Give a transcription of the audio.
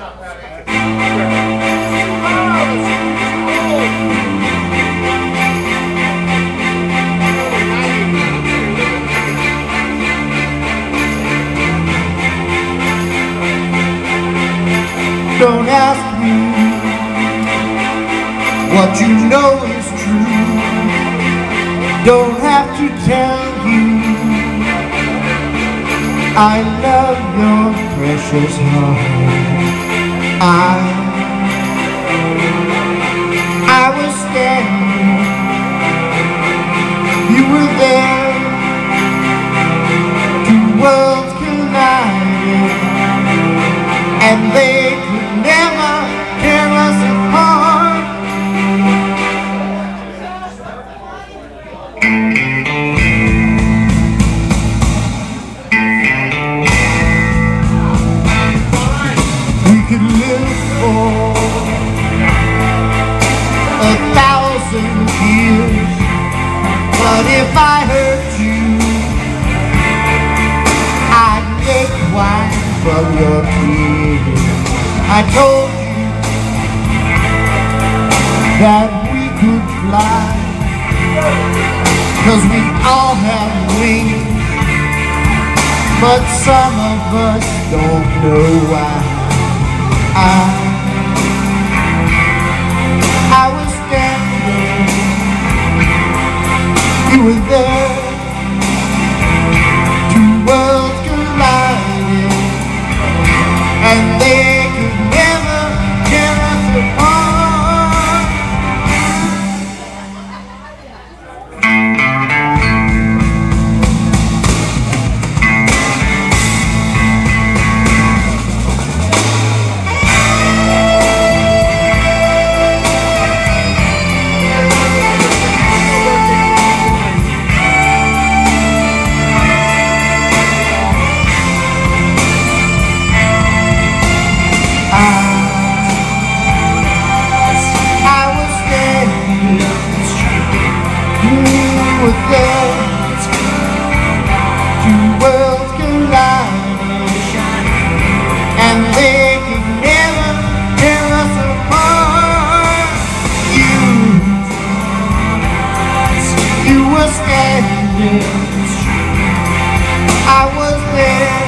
Don't ask me what you know is true. Don't have to tell you I love your precious heart. I was standing, you were there, two worlds collided, and they could never tear us apart. We could live for 1,000 years, but if I hurt you, I'd make wine from your tears. I told you that we could fly, 'cause we all have wings, but some of us don't know why. I was standing, you were there, two worlds collided, and they could never tear us apart. With there, two worlds collided, and they could never tear us apart. You were standing, I was there.